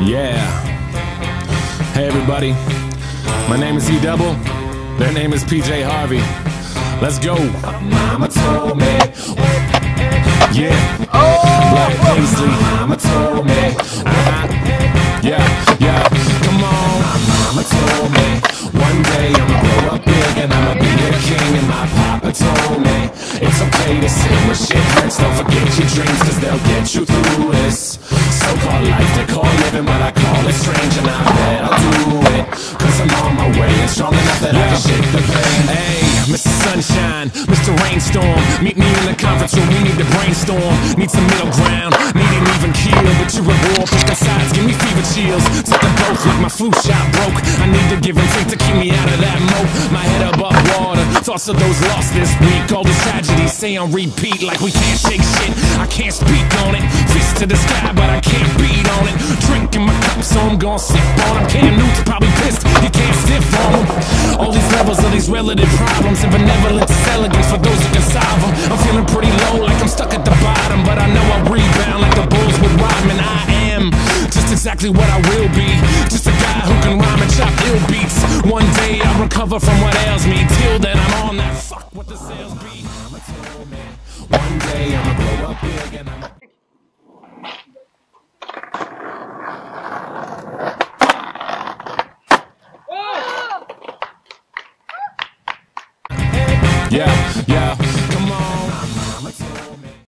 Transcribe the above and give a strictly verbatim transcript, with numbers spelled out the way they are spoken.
Yeah. Hey everybody, my name is E Double. Their name is P J Harvey. Let's go. Mama told me. Yeah. Black Paisley. Mama told me. Uh-huh. Yeah, yeah. Come on. Mama told me. One day I'ma grow up big and I'ma be a king. And my papa told me it's okay to sit where shit hurts. Don't forget your dreams, cause they'll get you through this so-called life they call living, but I call it strange. And I bet I'll do it, cause I'm on my way and strong enough that I can shake the pain. Hey, Mister Sunshine, Mister Rainstorm, meet me in the conference room, we need to brainstorm. Need some middle ground, need an even keel, but you're at war, pick the sides, give me fever chills. Took them both like my flu shot broke. I need to give and take to keep me out of that moat. My head above water, thoughts of those lost this week. All these tragedies say on repeat, like we can't shake shit. I can't speak on it, fist to the sky, but I can't beat on it. Drinking my cup, so I'm gon' sip on him. Cam Newton's probably pissed, you can't stiff on him. All these levels of these relative problems, and benevolence is elegance for those who can solve them. I'm feeling pretty low, like I'm stuck at the bottom, but I know I'll rebound like the Bulls with Rodman. I am just exactly what I will be, just a guy who can rhyme and chop ill beats. One day I'll recover from what ails me. Till then I'm on that fuck what the sales be. Mama told me one day I'ma grow up big and I'ma yeah, yeah.